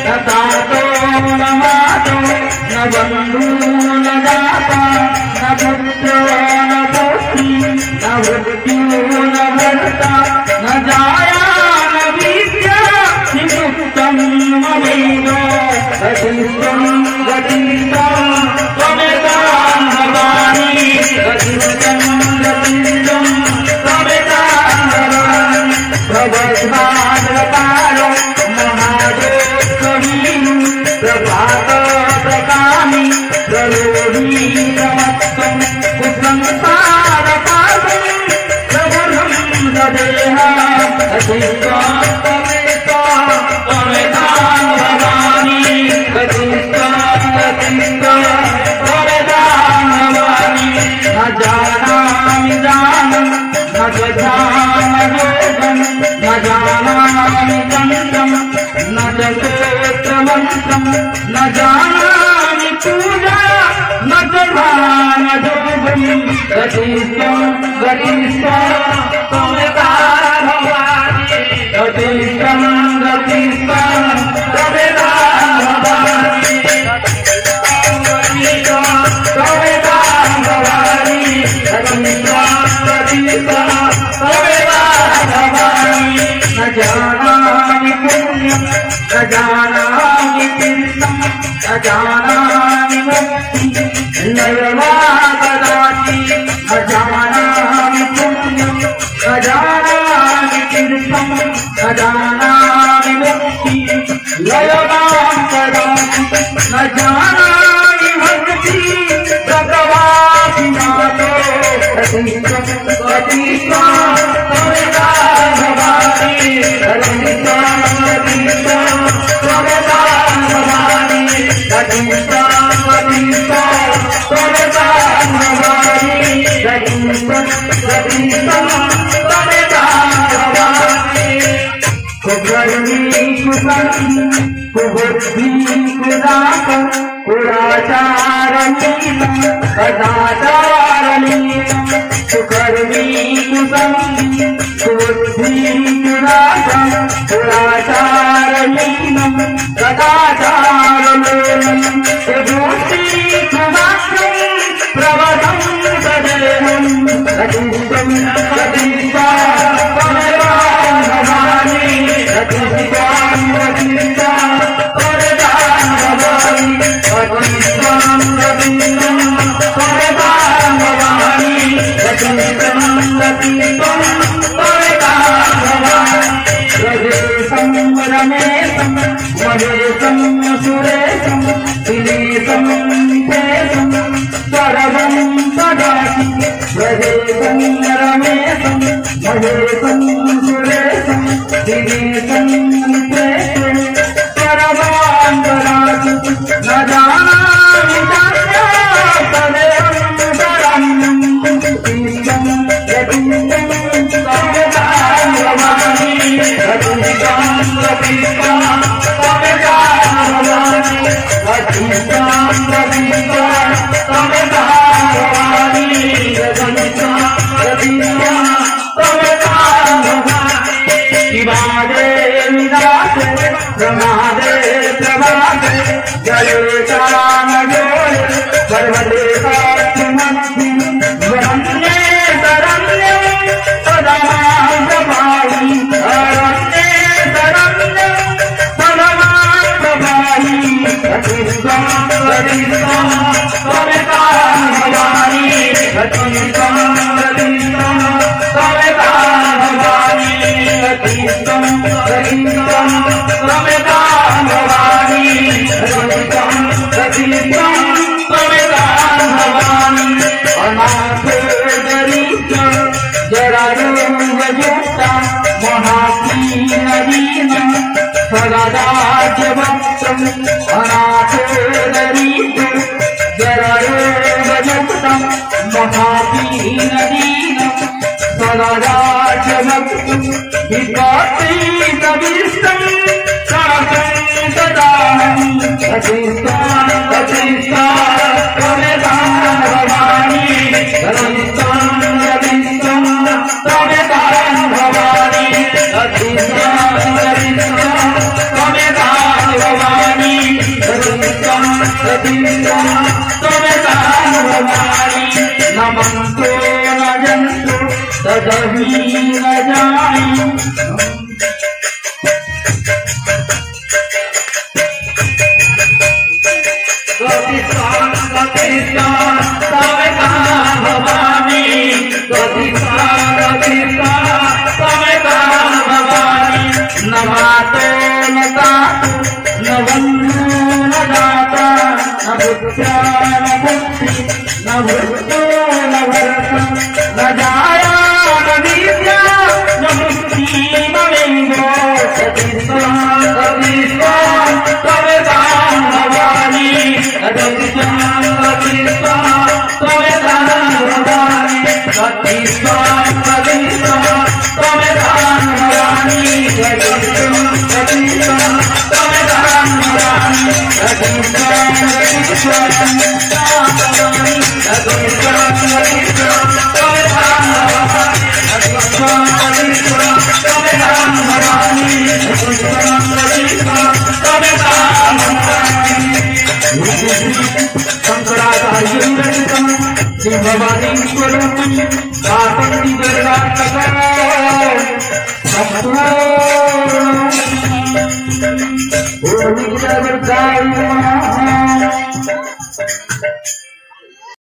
न तातो न मातो न बंधु न दाता न पुत्र न पौत्री न मृत्यु न भर्ता न जाया न विद्या निमुक्तं ममेव गतिस्त्वं गतिस्त्वं त्वमेतां भवानि गतिस्त्वं गतिस्त्वं त्वमेतां भवानि भवद्भागवतारो महादोषवीनु प्रभात प्रकामि प्रलोभी प्रमत्तं कुसंसारपापं प्रबुद्धं सदेहा गतिस्त्वं त्वमेतां भवानि गतिस्त्वं गतिस्त्वं त्वमेतां भवानि न जानामि जानम् न जानामि योगम् न जानामि तन्त्रम् न च स्तोत्रमन्त्रम् न जानामि पूजा न च ध्यानयोगम् गतिस्त्वं गतिस्त्वं त्वमेतां भवानि गतिस्त्वं गतिस्त्वं त्वमेतां भवानि त्वमेतां भवानि गतिस्त्वं गतिस्त्वं त्वमेतां भवानि न जानामि पुण्यं न जानामि तीर्थं न जानामि मुक्तिं नैवा कदाचित् न जानामि पुण्यं न जानामि तीर्थं न जानामि मुक्तिं नैवा कदाचित् न जानामि भक्तिं भगवान् नातो गतिस्त्वं गतिस्त्वं त्वमेतां भवानि गतिस्त्वं गतिस्त्वं त्वमेतां भवानि गतिस्त्वं गतिस्त्वं त्वमेतां भवानि गतिस्त्वं गतिस्त्वं त्वमेतां भवानि कुकर्मी कुसंगी कुबुद्धि कुदाक कुराचारलीनं सदाचारलीनं कुकर्मी कुसंगी कुबुद्धि कुदाक कुराचारलीनं सदाचारलीनं सुबुद्धि कुदाकं प्रवदं सदेहं गतिस्त्वं गतिस्त्वं त्वमेतां भवानि गतिस्त्वं गतिस्त्वं त्वमेतां भवानि गतिस्त्वं गतिस्त्वं त्वमेतां भवानि गतिस्त्वं गतिस्त्वं त्वमेतां भवानि रजेशं रमेशं महेशं सुरेशं दिनेशं नितेशं सर्वं सदाशि रजेशं रमेशं महेशं सुरेशं दिनेशं नितेशं सर्वं सदाशि न जानामि तस्य तदेवं शरण्यं गतिस्त्वं गतिस्त्वं त्वमेतां भवानि गतिस्त्वं गतिस्त्वं त्वमेतां भवानि गतिस्त्वं गतिस्त्वं त्वमेतां भवानि गतिस्त्वं गतिस्त्वं त्वमेतां भवानि शिवादे विदासे प्रमादे प्रभाते जये चानयोरे सर्वदे साक्षिमन्ति वरन्ये शरण्ये सदा मां प्रभाहि अरण्ये शरण्ये सदा मां प्रभाहि गतिस्त्वं गतिस्त्वं त्वमेतां भवानि गतिस्त्वं गतिस्त्वं त्वमेतां भवानि गतिस्त्वं गतिस्त्वं त्वमेतां भवानि गतिस्त्वं गतिस्त्वं त्वमेतां भवानि अनाथ दरिद्र जरायुर्युक्ता महाकीनदीनं सदाज्यवक्त्रम् अनाथ दरिद्र जरायुर्युक्तं महाकीनदीनं सदाज्यवक्त्रम् विपातीतविष्टं साकं सदाहं गतिस्त्वं गतिस्त्वं त्वमेतां भवानि गतिस्त्वं गतिस्त्वं त्वमेतां भवानि गतिस्त्वं गतिस्त्वं त्वमेतां भवानि प्रतिष्ठा त्वमेतां भवानि न मन्तो न जन्तु तदपि न जानि प्रतिष्ठा त्वमेतां भवानि प्रतिष्ठा त्वमेतां भवानि न मातो न तातु न बन्धु न दाता न पुत्रा न पुत्री न भृत्यो न भरत न जाया न विद्या न बुद्धि न लिंगो प्रतिष्ठा त्वमेतां भवानि प्रतिष्ठा त्वमेतां भवानि प्रतिष्ठा त्वमेतां भवानि प्रतिष्ठा त्वमेतां भवानि शंकराचार्यं भवानी स्वरूपी पापंडी जगन्नाथ संपूर्ण